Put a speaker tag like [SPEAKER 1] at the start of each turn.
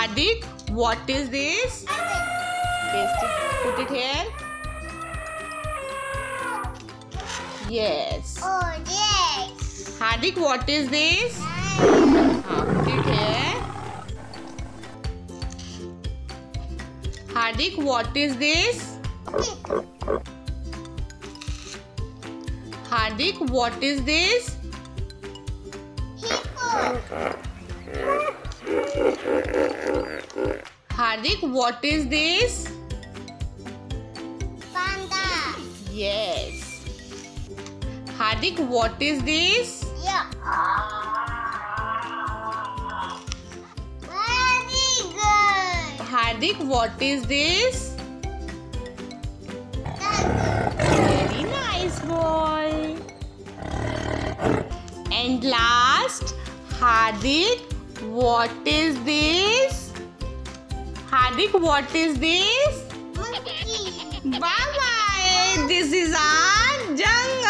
[SPEAKER 1] Hardik, what is this? Paste it. Put it here. Yes.
[SPEAKER 2] Oh, yes.
[SPEAKER 1] Hardik, what is this? Put it here. Hardik, what is this? Hardik, what is this?
[SPEAKER 2] Hippo.
[SPEAKER 1] Hardik, what is this?
[SPEAKER 2] Panda.
[SPEAKER 1] Yes. Hardik, what is this?
[SPEAKER 2] Yeah. Very good.
[SPEAKER 1] Hardik, what is this?
[SPEAKER 2] That's
[SPEAKER 1] Very nice boy. And last, Hardik, what is this? Hardik, what is this?
[SPEAKER 2] monkey.
[SPEAKER 1] Bye bye. This is our jungle.